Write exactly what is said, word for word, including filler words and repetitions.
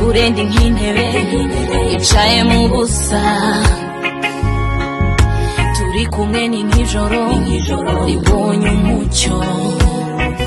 kure ndi nk'intebe yicaye mu busa turi kumwe ni nk'ijoro ribonye umucyo